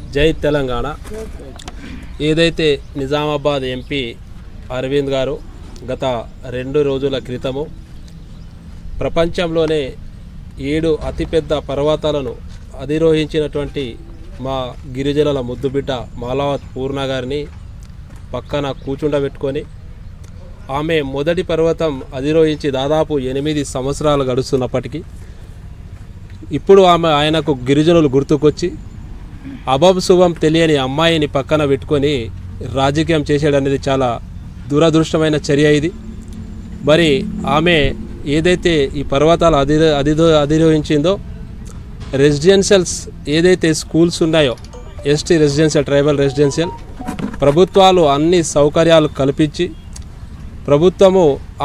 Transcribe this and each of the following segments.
జై తెలంగాణ. ఏదైతే నిజామాబాద్ ఎంపీ అరవింద్ గారు గత 2 రోజుల క్రితము ప్రపంచంలోనే 7 అతిపెద్ద పర్వతాలను అధిరోహించినటువంటి మా గిరిజనుల ముద్దుబిడ్డ మాలావత్ పూర్ణ గారిని పక్కన కూర్చుండబెట్టుకొని ఆమె మొదటి పర్వతం అధిరోహించి దాదాపు 8 సంవత్సరాలు గడుస్తున్నప్పటికీ ఇప్పుడు ఆయనకు గిరిజనులు గుర్తుకొచ్చి అభంశుభం తెలియని అమ్మాయిని పక్కన పెట్టుకొని రాజకీయం చేసేయడనేది చాలా దురదృష్టమైన చర్య ఇది. మరి ఆమె ఏదైతే ఈ పర్వతాలు అధిరోహించిందో రెసిడెన్షియల్స్ ఏదైతే స్కూల్స్ ఉన్నాయో ఎస్టీ రెసిడెన్షియల్, ట్రైబల్ రెసిడెన్షియల్ ప్రభుత్వాలు అన్ని సౌకర్యాలు కల్పించి ప్రభుత్వము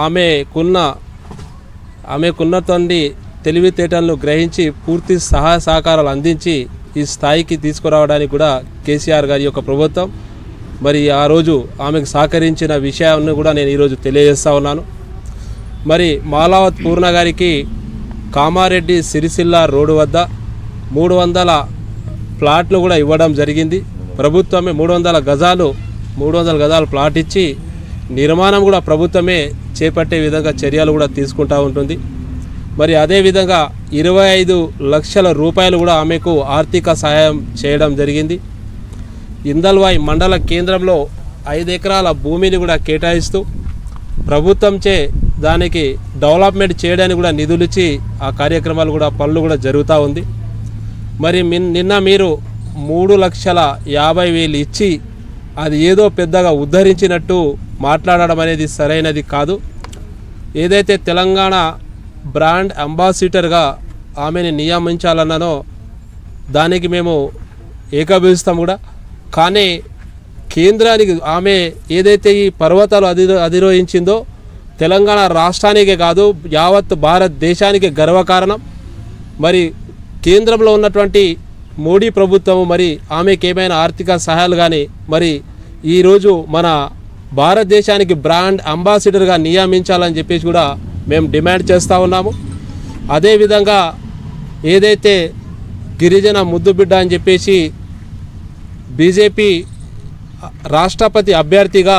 ఆమెకున్నటువంటి తెలివితేటలను గ్రహించి పూర్తి సహాయ సహకారాలు అందించి ఈ స్థాయికి తీసుకురావడానికి కూడా కేసీఆర్ గారి యొక్క ప్రభుత్వం మరి ఆ రోజు ఆమెకు సహకరించిన విషయాన్ని కూడా నేను ఈరోజు తెలియజేస్తా ఉన్నాను. మరి మాలావత్ పూర్ణ గారికి కామారెడ్డి సిరిసిల్ల రోడ్డు వద్ద 300 ప్లాట్లు కూడా ఇవ్వడం జరిగింది. ప్రభుత్వమే 300 గజాలు ప్లాట్ ఇచ్చి నిర్మాణం కూడా ప్రభుత్వమే చేపట్టే విధంగా చర్యలు కూడా తీసుకుంటూ ఉంటుంది. మరి అదేవిధంగా 25 లక్షల రూపాయలు కూడా ఆమెకు ఆర్థిక సహాయం చేయడం జరిగింది. ఇందల్వాయి మండల కేంద్రంలో 5 ఎకరాల భూమిని కూడా కేటాయిస్తూ ప్రభుత్వంచే దానికి డెవలప్మెంట్ చేయడానికి కూడా నిధులు ఇచ్చి ఆ కార్యక్రమాలు కూడా పనులు కూడా జరుగుతూ ఉంది. మరి నిన్న మీరు 3,50,000 ఇచ్చి అది ఏదో పెద్దగా ఉద్ధరించినట్టు మాట్లాడడం అనేది సరైనది కాదు. ఏదైతే తెలంగాణ బ్రాండ్ అంబాసిడర్గా ఆమెని నియమించాలన్నానో దానికి మేము ఏకీభవిస్తాం కూడా. కానీ కేంద్రానికి ఆమె ఏదైతే ఈ పర్వతాలు అధిరోహించిందో తెలంగాణ రాష్ట్రానికే కాదు యావత్ భారతదేశానికి గర్వకారణం. మరి కేంద్రంలో ఉన్నటువంటి మోడీ ప్రభుత్వము మరి ఆమెకి ఏమైనా ఆర్థిక సహాయాలు కానీ మరి ఈరోజు మన భారతదేశానికి బ్రాండ్ అంబాసిడర్గా నియమించాలని చెప్పేసి కూడా మేము డిమాండ్ చేస్తూ ఉన్నాము. అదేవిధంగా ఏదైతే గిరిజన ముద్దుబిడ్డ అని చెప్పేసి బీజేపీ రాష్ట్రపతి అభ్యర్థిగా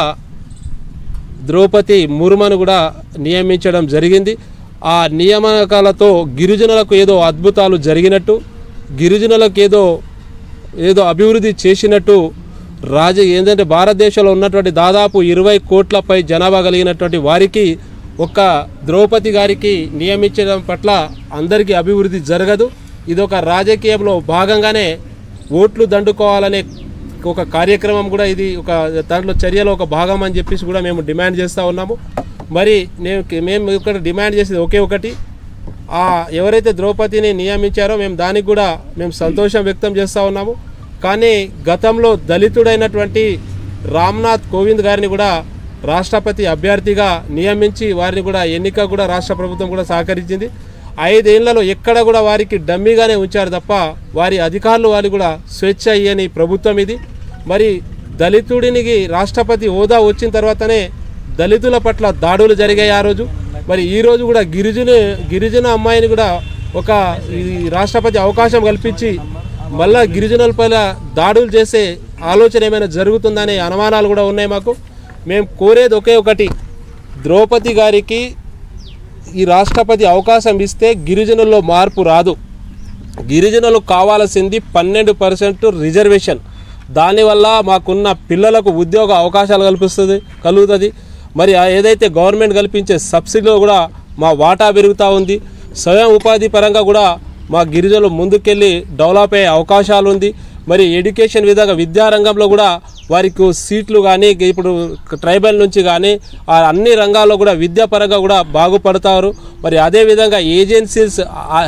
ద్రౌపది ముర్మును కూడా నియమించడం జరిగింది. ఆ నియామకాలతో గిరిజనులకు ఏదో అద్భుతాలు జరిగినట్టు, గిరిజనులకు ఏదో అభివృద్ధి చేసినట్టు ఏంటంటే భారతదేశంలో ఉన్నటువంటి దాదాపు 20 కోట్లపై జనాభా కలిగినటువంటి వారికి ఒక్క ద్రౌపది గారికి నియమించడం పట్ల అందరికీ అభివృద్ధి జరగదు. ఇదొక రాజకీయంలో భాగంగానే ఓట్లు దండుకోవాలనే ఒక కార్యక్రమం కూడా ఇది ఒక దాంట్లో చర్యలో ఒక భాగం అని చెప్పేసి కూడా మేము డిమాండ్ చేస్తూ ఉన్నాము. మరి మేము ఇక్కడ డిమాండ్ చేసేది ఒకే ఒకటి, ఎవరైతే ద్రౌపదిని నియమించారో మేము దానికి కూడా మేము సంతోషం వ్యక్తం చేస్తూ ఉన్నాము. కానీ గతంలో దళితుడైనటువంటి రామ్నాథ్ కోవింద్ గారిని కూడా రాష్ట్రపతి అభ్యర్థిగా నియమించి వారిని కూడా ఎన్నిక కూడా రాష్ట్ర ప్రభుత్వం కూడా సహకరించింది. 5 ఏళ్లలో ఎక్కడ కూడా వారికి డమ్మీగానే ఉంచారు తప్ప వారి అధికారులు వారు కూడా స్వేచ్ఛ ఇయ్యని ప్రభుత్వం ఇది. మరి దళితుడినికి రాష్ట్రపతి హోదా వచ్చిన తర్వాతనే దళితుల పట్ల దాడులు జరిగాయి ఆ రోజు. మరి ఈరోజు కూడా గిరిజన అమ్మాయిని కూడా ఒక రాష్ట్రపతి అవకాశం కల్పించి మళ్ళా గిరిజనులపై దాడులు చేసే ఆలోచన ఏమైనా జరుగుతుందనే అనుమానాలు కూడా ఉన్నాయి మాకు. మేము కోరేది ఒకే ఒకటి, ద్రౌపది గారికి ఈ రాష్ట్రపతి అవకాశం ఇస్తే గిరిజనుల్లో మార్పు రాదు. గిరిజనులకు కావాల్సింది 12% రిజర్వేషన్. దానివల్ల మాకున్న పిల్లలకు ఉద్యోగ అవకాశాలు కలుగుతుంది. మరి ఏదైతే గవర్నమెంట్ కల్పించే సబ్సిడీలో కూడా మా వాటా పెరుగుతూ ఉంది. స్వయం ఉపాధి పరంగా కూడా మా గిరిజనులు ముందుకెళ్ళి డెవలప్ అయ్యే అవకాశాలు ఉంది. మరి ఎడ్యుకేషన్ విధంగా విద్యారంగంలో కూడా వారికి సీట్లు కానీ ఇప్పుడు ట్రైబల్ నుంచి కానీ అన్ని రంగాల్లో కూడా విద్యాపరంగా కూడా బాగుపడతారు. మరి అదేవిధంగా ఏజెన్సీస్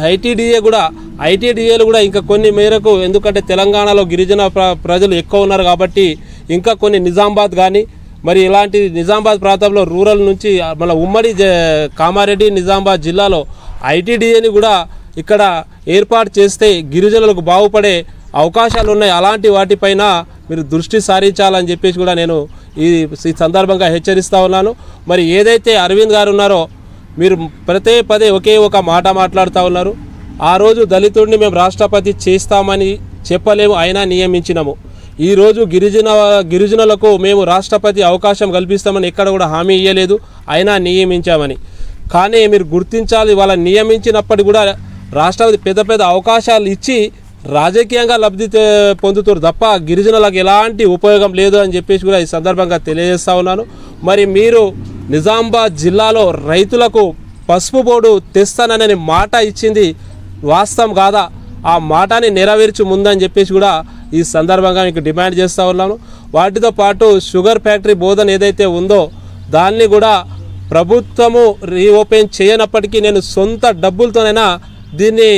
ఐటీడీఏలు కూడా ఇంకా కొన్ని మేరకు, ఎందుకంటే తెలంగాణలో గిరిజన ప్రజలు ఎక్కువ ఉన్నారు కాబట్టి ఇంకా కొన్ని నిజామాబాద్ కానీ మరి ఇలాంటి నిజామాబాద్ ప్రాంతంలో రూరల్ నుంచి మన ఉమ్మడి కామారెడ్డి నిజామాబాద్ జిల్లాలో ఐటీడీఏని కూడా ఇక్కడ ఏర్పాటు చేస్తే గిరిజనులకు బాగుపడే అవకాశాలు ఉన్నాయి. అలాంటి వాటిపైన మీరు దృష్టి సారించాలని చెప్పేసి కూడా నేను ఈ సందర్భంగా హెచ్చరిస్తూ ఉన్నాను. మరి ఏదైతే అరవింద్ గారు ఉన్నారో మీరు పదే ఒకే ఒక మాట మాట్లాడుతూ ఉన్నారు. ఆ రోజు దళితుడిని మేము రాష్ట్రపతి చెప్పలేము, అయినా నియమించినాము. ఈరోజు గిరిజనులకు మేము రాష్ట్రపతి అవకాశం కల్పిస్తామని ఎక్కడ కూడా హామీ ఇవ్వలేదు, అయినా నియమించామని. కానీ మీరు గుర్తించాలి, వాళ్ళ నియమించినప్పటికీ కూడా రాష్ట్రపతి పెద్ద పెద్ద అవకాశాలు ఇచ్చి రాజకీయంగా లబ్ధి పొందుతారు తప్ప గిరిజనులకు ఎలాంటి ఉపయోగం లేదు అని చెప్పేసి కూడా ఈ సందర్భంగా తెలియజేస్తా ఉన్నాను. మరి మీరు నిజామాబాద్ జిల్లాలో రైతులకు పసుపు బోర్డు తెస్తానని మాట ఇచ్చింది వాస్తవం కాదా? ఆ మాటని నెరవేర్చి ముందని చెప్పేసి కూడా ఈ సందర్భంగా మీకు డిమాండ్ చేస్తూ ఉన్నాను. వాటితో పాటు షుగర్ ఫ్యాక్టరీ బోధన ఏదైతే ఉందో దాన్ని కూడా ప్రభుత్వము రీఓపెన్ చేయనప్పటికీ నేను సొంత డబ్బులతోనైనా దీన్ని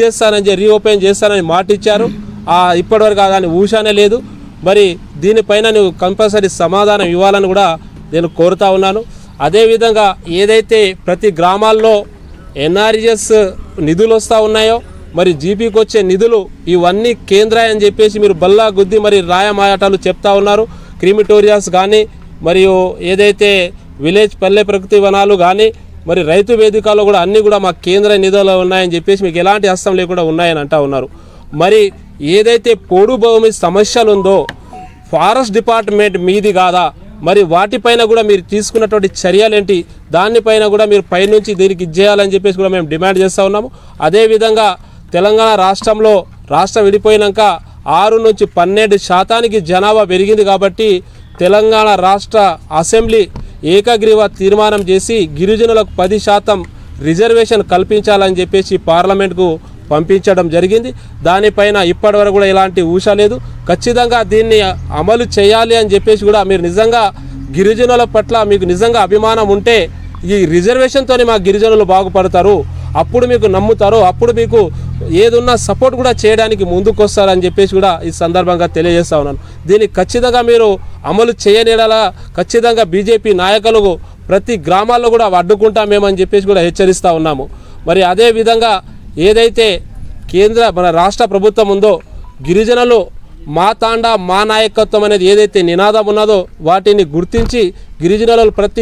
రీఓపెన్ చేస్తానని మాట ఇచ్చారు. ఇప్పటివరకు దాన్ని ఊషానే లేదు. మరి దీనిపైన నువ్వు కంపల్సరీ సమాధానం ఇవ్వాలని కూడా నేను కోరుతా ఉన్నాను. అదేవిధంగా ఏదైతే ప్రతి గ్రామాల్లో ఎన్ఆర్జిఎస్ నిధులు వస్తూ ఉన్నాయో, మరి జీపీకి వచ్చే నిధులు ఇవన్నీ కేంద్రాయ అని చెప్పేసి మీరు బల్లా గుద్ది మరి రాయమాటలు చెప్తా ఉన్నారు. క్రిమిటోరియాస్ కానీ, మరియు ఏదైతే విలేజ్ పల్లె ప్రకృతి వనాలు కానీ, మరి రైతు వేదికలో కూడా అన్నీ కూడా మా కేంద్ర నిధులు ఉన్నాయని చెప్పేసి మీకు ఎలాంటి హస్తం లేకుండా ఉన్నాయని అంటూ ఉన్నారు. మరి ఏదైతే పోడు భూమి సమస్యలు ఉందో ఫారెస్ట్ డిపార్ట్మెంట్ మీది కాదా? మరి వాటిపైన కూడా మీరు తీసుకున్నటువంటి చర్యలేంటి? దానిపైన కూడా మీరు పైనుంచి దీనికి ఇచ్చేయాలని చెప్పేసి కూడా మేము డిమాండ్ చేస్తూ ఉన్నాము. అదేవిధంగా తెలంగాణ రాష్ట్రంలో రాష్ట్రం విడిపోయినాక 6 నుంచి 12% జనాభా పెరిగింది కాబట్టి తెలంగాణ రాష్ట్ర అసెంబ్లీ ఏకగ్రీవ తీర్మానం చేసి గిరిజనులకు 10% రిజర్వేషన్ కల్పించాలని చెప్పేసి పార్లమెంట్కు పంపించడం జరిగింది. దానిపైన ఇప్పటివరకు కూడా ఎలాంటి ఊష లేదు. ఖచ్చితంగా దీన్ని అమలు చేయాలి అని చెప్పేసి కూడా మీరు నిజంగా గిరిజనుల పట్ల మీకు నిజంగా అభిమానం ఉంటే ఈ రిజర్వేషన్తోనే మా గిరిజనులు బాగుపడతారు, అప్పుడు మీకు నమ్ముతారు, అప్పుడు మీకు ఏదున్నా సపోర్ట్ కూడా చేయడానికి ముందుకు వస్తారని చెప్పేసి కూడా ఈ సందర్భంగా తెలియజేస్తా ఉన్నాను. దీన్ని ఖచ్చితంగా మీరు అమలు చేయనేలా ఖచ్చితంగా బీజేపీ నాయకులు ప్రతి గ్రామాల్లో కూడా అడ్డుకుంటామేమని చెప్పేసి కూడా హెచ్చరిస్తూ ఉన్నాము. మరి అదేవిధంగా ఏదైతే మన రాష్ట్ర ప్రభుత్వం ఉందో గిరిజనులు మా తాండా మా నాయకత్వం అనేది ఏదైతే నినాదం ఉన్నదో వాటిని గుర్తించి గిరిజనులు ప్రతి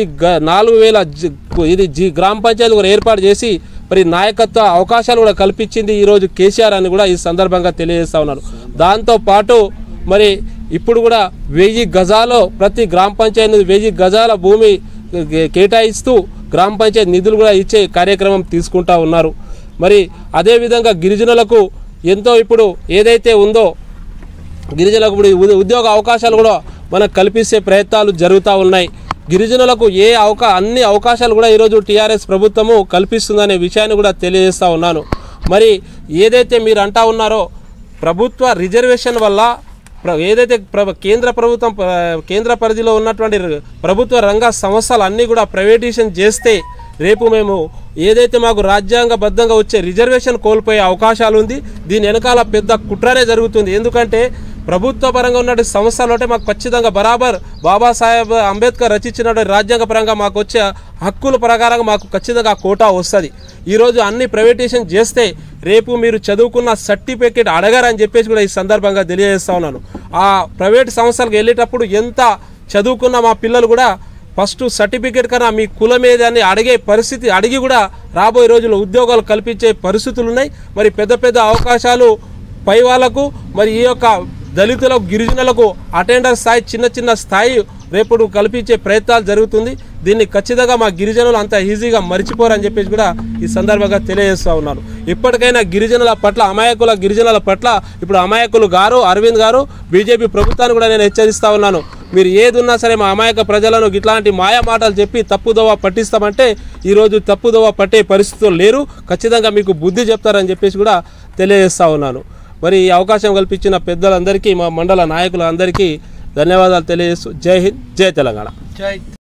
4000 గ్రామ పంచాయతీ కూడా ఏర్పాటు చేసి మరి నాయకత్వ అవకాశాలు కూడా కల్పించింది ఈరోజు కేసీఆర్ అని కూడా ఈ సందర్భంగా తెలియజేస్తా ఉన్నారు. దాంతోపాటు మరి ఇప్పుడు కూడా 1000 గజాలు ప్రతి గ్రామ పంచాయతీ 1000 గజాల భూమి కేటాయిస్తూ గ్రామ పంచాయతీ నిధులు కూడా ఇచ్చే కార్యక్రమం తీసుకుంటా ఉన్నారు. మరి అదేవిధంగా గిరిజనులకు ఎంతో ఇప్పుడు ఏదైతే ఉందో గిరిజనులకు ఇప్పుడు ఉద్యోగ అవకాశాలు కూడా మనకు కల్పించే ప్రయత్నాలు జరుగుతూ ఉన్నాయి. గిరిజనులకు అన్ని అవకాశాలు కూడా ఈరోజు టీఆర్ఎస్ ప్రభుత్వము కల్పిస్తుందనే విషయాన్ని కూడా తెలియజేస్తూ ఉన్నాను. మరి ఏదైతే మీరు అంటా ఉన్నారో ప్రభుత్వ రిజర్వేషన్ వల్ల ఏదైతే కేంద్ర పరిధిలో ఉన్నటువంటి ప్రభుత్వ రంగ సంస్థలు అన్నీ కూడా ప్రైవేటైజేషన్ చేస్తే రేపు మేము ఏదైతే మాకు రాజ్యాంగబద్ధంగా వచ్చే రిజర్వేషన్ కోల్పోయే అవకాశాలు ఉంది. దీని వెనకాల పెద్ద కుట్రనే జరుగుతుంది. ఎందుకంటే ప్రభుత్వ పరంగా ఉన్నటువంటి సంస్థలు అంటే మాకు ఖచ్చితంగా బరాబర్ బాబాసాహెబ్ అంబేద్కర్ రచించినటువంటి రాజ్యాంగ పరంగా మాకు వచ్చే హక్కుల ప్రకారంగా మాకు ఖచ్చితంగా కోటా వస్తుంది. ఈరోజు అన్ని ప్రైవేటైజేషన్ చేస్తే రేపు మీరు చదువుకున్న సర్టిఫికేట్ అడగారని చెప్పేసి కూడా ఈ సందర్భంగా తెలియజేస్తా ఉన్నాను. ఆ ప్రైవేట్ సంస్థలకు వెళ్ళేటప్పుడు ఎంత చదువుకున్న మా పిల్లలు కూడా ఫస్ట్ సర్టిఫికేట్ కన్నా మీ కులం ఏదని అడిగే పరిస్థితి అడిగి కూడా రాబోయే రోజుల్లో ఉద్యోగాలు కల్పించే పరిస్థితులు ఉన్నాయి. మరి పెద్ద పెద్ద అవకాశాలు పై వాళ్ళకు మరి ఈ యొక్క దళితులకు గిరిజనులకు అటెండర్ స్థాయి చిన్న స్థాయి రేపు కల్పించే ప్రయత్నాలు జరుగుతుంది. దీన్ని ఖచ్చితంగా మా గిరిజనులు అంత ఈజీగా మర్చిపోరని చెప్పేసి కూడా ఈ సందర్భంగా తెలియజేస్తూ ఉన్నాను. ఇప్పటికైనా గిరిజనుల పట్ల గిరిజనుల పట్ల ఇప్పుడు అమాయకులు గారు అరవింద్ గారు బీజేపీ ప్రభుత్వాన్ని కూడా నేను హెచ్చరిస్తూ ఉన్నాను. మీరు ఏది ఉన్నా సరే మా అమాయక ప్రజలను ఇట్లాంటి మాయా మాటలు చెప్పి తప్పుదోవ పట్టిస్తామంటే ఈరోజు తప్పుదోవ పట్టే పరిస్థితులు లేరు. ఖచ్చితంగా మీకు బుద్ధి చెప్తారని చెప్పేసి కూడా తెలియజేస్తూ ఉన్నాను. మరి ఈ అవకాశం కల్పించిన పెద్దలందరికీ మా మండల నాయకులందరికీ ధన్యవాదాలు తెలియజేస్తూ జై హింద్, జై తెలంగాణ.